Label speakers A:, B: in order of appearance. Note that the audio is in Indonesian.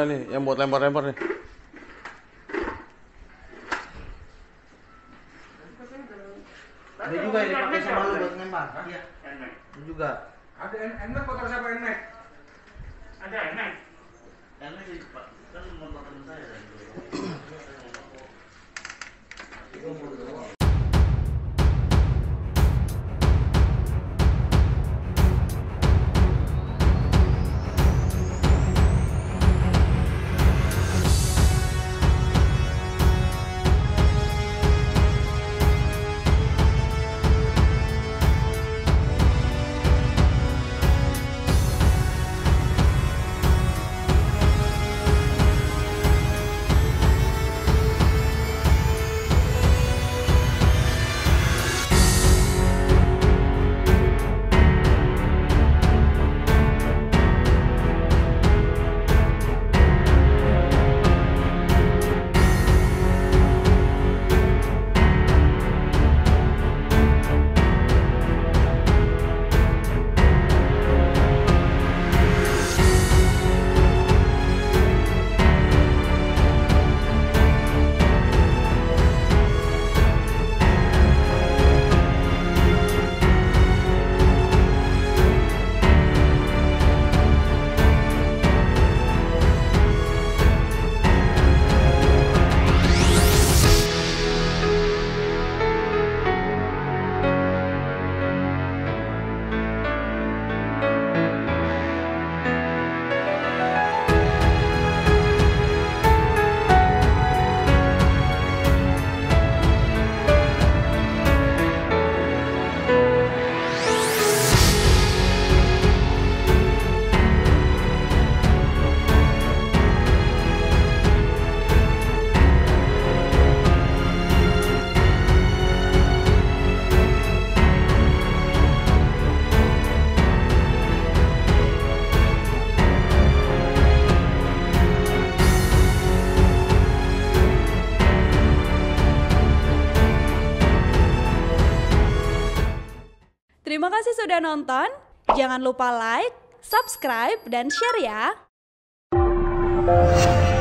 A: mana nih yang buat lempar-lempar nih?
B: Ada juga yang dipakai sama lu buat lempar. Iya. Ada juga.
C: Ada enak motor siapa enak? Ada enak.
B: Enak sih Pak. Kan motor teman saya.
D: Terima kasih sudah nonton. Jangan lupa like, subscribe, dan share ya.